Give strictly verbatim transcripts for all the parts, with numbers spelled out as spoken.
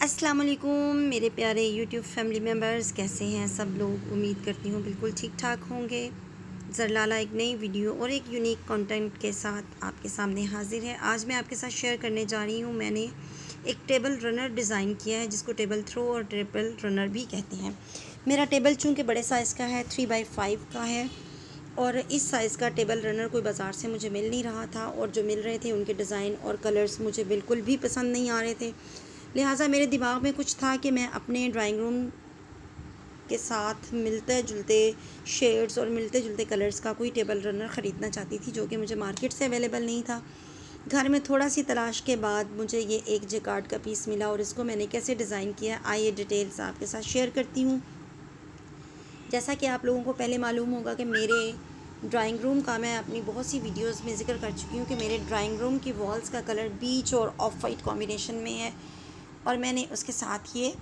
अस्सलाम वालेकुम मेरे प्यारे यूट्यूब फैमिली मेम्बर्स, कैसे हैं सब लोग। उम्मीद करती हूँ बिल्कुल ठीक ठाक होंगे। ज़रलाला एक नई वीडियो और एक यूनिक कंटेंट के साथ आपके सामने हाजिर है। आज मैं आपके साथ शेयर करने जा रही हूँ, मैंने एक टेबल रनर डिज़ाइन किया है जिसको टेबल थ्रो और टेबल रनर भी कहते हैं। मेरा टेबल चूँकि बड़े साइज़ का है, थ्री बाई फाइव का है, और इस साइज़ का टेबल रनर कोई बाज़ार से मुझे मिल नहीं रहा था, और जो मिल रहे थे उनके डिज़ाइन और कलर्स मुझे बिल्कुल भी पसंद नहीं आ रहे थे। लिहाजा मेरे दिमाग में कुछ था कि मैं अपने ड्राइंग रूम के साथ मिलते जुलते शेड्स और मिलते जुलते कलर्स का कोई टेबल रनर ख़रीदना चाहती थी, जो कि मुझे मार्केट से अवेलेबल नहीं था। घर में थोड़ा सी तलाश के बाद मुझे ये एक जेकार्ड का पीस मिला, और इसको मैंने कैसे डिज़ाइन किया आइए डिटेल्स आपके साथ शेयर करती हूँ। जैसा कि आप लोगों को पहले मालूम होगा कि मेरे ड्राइंग रूम का मैं अपनी बहुत सी वीडियोस में ज़िक्र कर चुकी हूँ कि मेरे ड्राइंग रूम की वॉल्स का कलर बीच और ऑफ वाइट कॉम्बिनेशन में है, और मैंने उसके साथ ये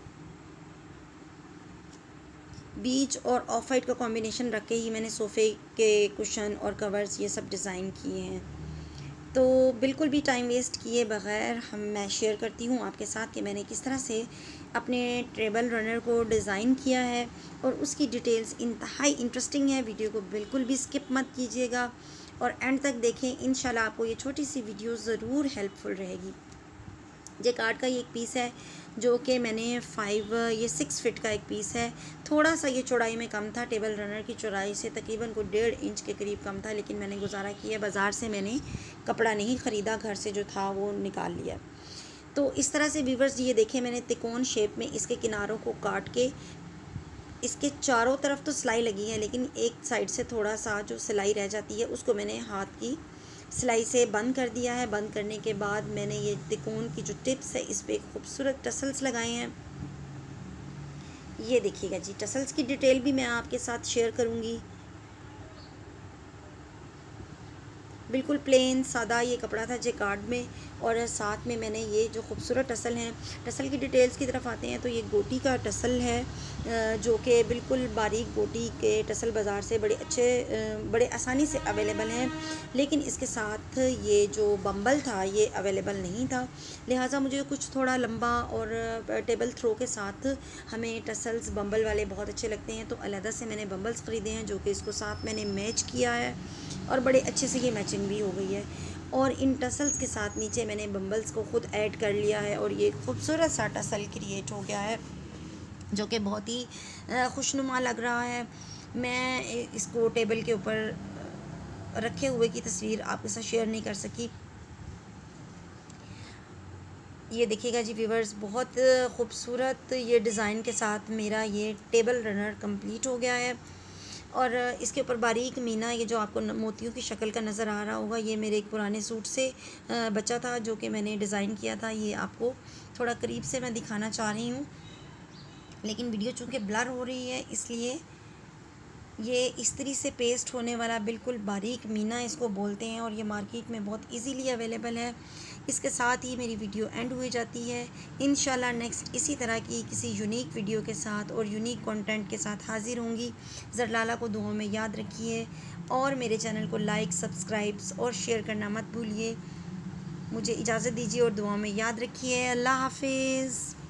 बीच और ऑफ वाइट का कॉम्बिनेशन रख के ही मैंने सोफ़े के कुशन और कवर्स ये सब डिज़ाइन किए हैं। तो बिल्कुल भी टाइम वेस्ट किए बग़ैर हम मैं शेयर करती हूँ आपके साथ कि मैंने किस तरह से अपने टेबल रनर को डिज़ाइन किया है, और उसकी डिटेल्स इंतहाई इंटरेस्टिंग है। वीडियो को बिल्कुल भी स्किप मत कीजिएगा और एंड तक देखें। इंशाल्लाह आपको ये छोटी सी वीडियो ज़रूर हेल्पफुल रहेगी। जेकार्ड का ये एक पीस है जो कि मैंने फाइव ये सिक्स फिट का एक पीस है। थोड़ा सा ये चौड़ाई में कम था, टेबल रनर की चौड़ाई से तकरीबन को डेढ़ इंच के करीब कम था, लेकिन मैंने गुजारा किया, बाज़ार से मैंने कपड़ा नहीं ख़रीदा, घर से जो था वो निकाल लिया। तो इस तरह से व्यूअर्स ये देखें, मैंने तिकोन शेप में इसके किनारों को काट के इसके चारों तरफ तो सिलाई लगी है, लेकिन एक साइड से थोड़ा सा जो सिलाई रह जाती है उसको मैंने हाथ की सिलाई से बंद कर दिया है। बंद करने के बाद मैंने ये तिकोन की जो टिप्स है इस पर खूबसूरत टसल्स लगाए हैं। ये देखिएगा जी, टसल्स की डिटेल भी मैं आपके साथ शेयर करूँगी। बिल्कुल प्लेन सादा ये कपड़ा था जेकार्ड में, और साथ में मैंने ये जो खूबसूरत टसल हैं, टसल की डिटेल्स की तरफ आते हैं तो ये गोटी का टसल है, जो कि बिल्कुल बारीक गोटी के टसल बाज़ार से बड़े अच्छे बड़े आसानी से अवेलेबल हैं, लेकिन इसके साथ ये जो बम्बल था ये अवेलेबल नहीं था। लिहाजा मुझे कुछ थोड़ा लंबा, और टेबल थ्रो के साथ हमें टसल्स बम्बल वाले बहुत अच्छे लगते हैं, तो अलहदा से मैंने बम्बल्स ख़रीदे हैं जो कि इसको साथ मैंने मैच किया है, और बड़े अच्छे से ये मैचिंग भी हो गई है। और इन टसल्स के साथ नीचे मैंने बम्बल्स को ख़ुद ऐड कर लिया है, और ये खूबसूरत सा टसल क्रिएट हो गया है जो कि बहुत ही खुशनुमा लग रहा है। मैं इसको टेबल के ऊपर रखे हुए की तस्वीर आपके साथ शेयर नहीं कर सकी। ये देखिएगा जी व्यूअर्स, बहुत खूबसूरत ये डिज़ाइन के साथ मेरा ये टेबल रनर कंप्लीट हो गया है, और इसके ऊपर बारीक मीना, ये जो आपको मोतियों की शक्ल का नज़र आ रहा होगा, ये मेरे एक पुराने सूट से बचा था जो कि मैंने डिज़ाइन किया था। ये आपको थोड़ा करीब से मैं दिखाना चाह रही हूँ, लेकिन वीडियो चूँकि ब्लर हो रही है इसलिए ये इस्त्री से पेस्ट होने वाला बिल्कुल बारीक मीना इसको बोलते हैं, और ये मार्केट में बहुत इजीली अवेलेबल है। इसके साथ ही मेरी वीडियो एंड हुई जाती है। इंशाल्लाह नेक्स्ट इसी तरह की किसी यूनिक वीडियो के साथ और यूनिक कंटेंट के साथ हाज़िर होंगी। ज़रलाला को दुआओं में याद रखिए, और मेरे चैनल को लाइक, सब्सक्राइब्स और शेयर करना मत भूलिए। मुझे इजाज़त दीजिए और दुआओं में याद रखिए। अल्लाह हाफिज़।